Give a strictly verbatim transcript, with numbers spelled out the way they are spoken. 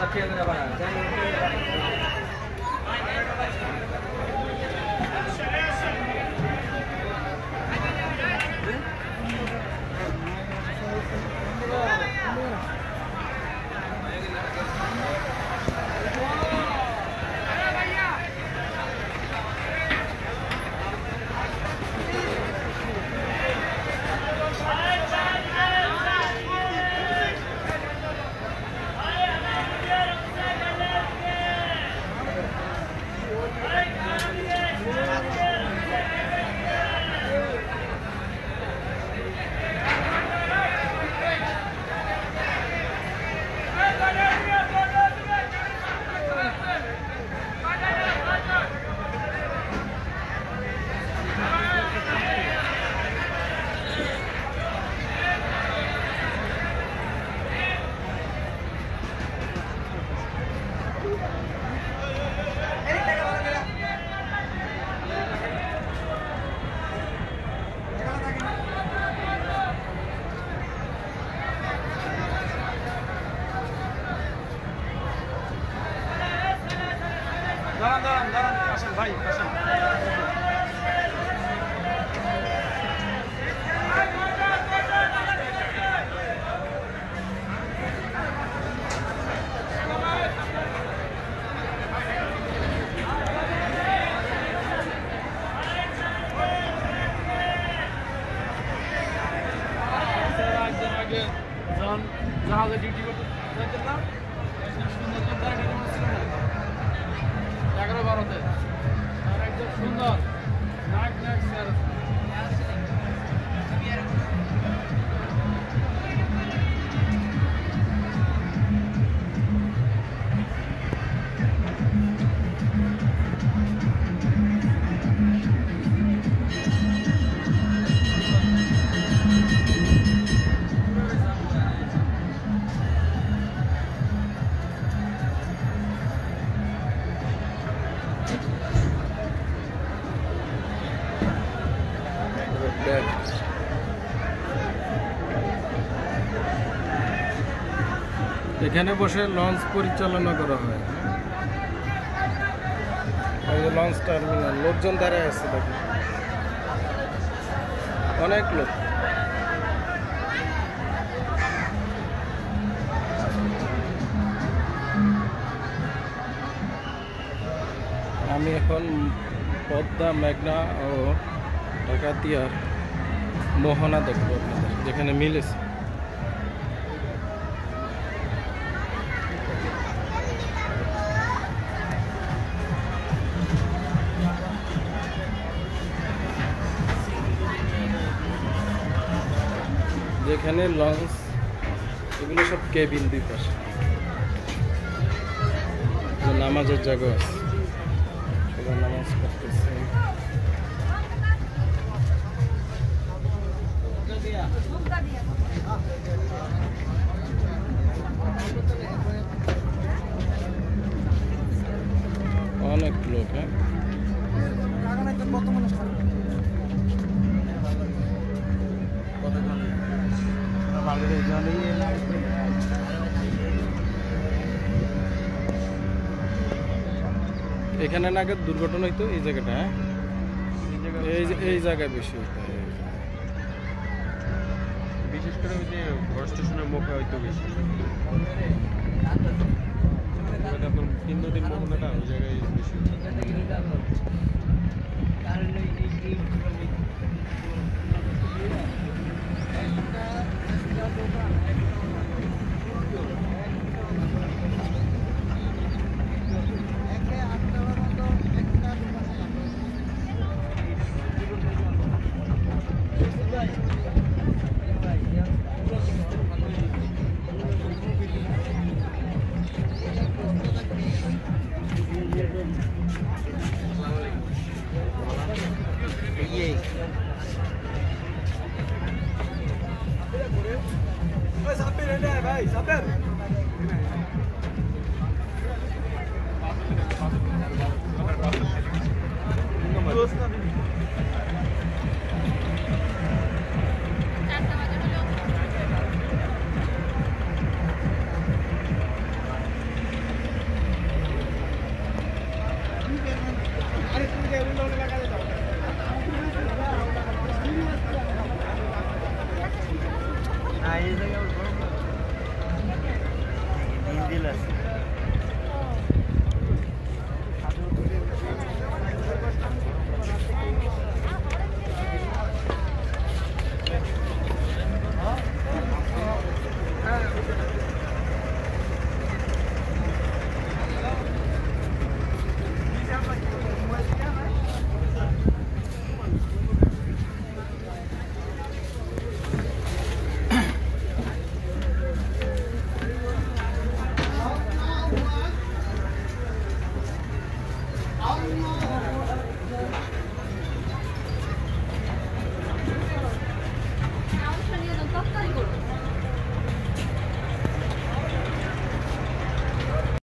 দাঁড়ান দাঁড়ান দাঁড়ান আসেন ভাই আসেন যখন জাহাজে ডিউটি করতে যাইতেন না সুন্দর ছিল না এগারো বারোতে আর একদম সুন্দর নাক নাক স্যার এখানে বসে লঞ্চ পরিচালনা করা হয়। লঞ্চ টার্মিনাল, লোকজন দাঁড়ায় আছে দেখুন, অনেক লোক। আমি এখন পদ্মা, মেঘনা ও ডাকাতিয়ার মোহনা দেখবো আপনাদের, যেখানে মিলেছে। যেখানে লঞ্চ, এগুলো সব কেবিন, দুই পাশে নামাজের জায়গা আছে, সবাই নামাজ পড়তেছে। অনেক লোক, হ্যাঁ এখানে নাকি দুর্ঘটনা হইতো এই জায়গাটা, হ্যাঁ এই এই জায়গায় বেশি হইতো, বিশেষ করে ওই যে ঘর স্টেশনের মুখে হয়তো বেশি। আপনার তিন নদীর মোহনাটা ওই জায়গায় বেশি। ভাই সাপের আরে তুমি যে উল্টো লাগাই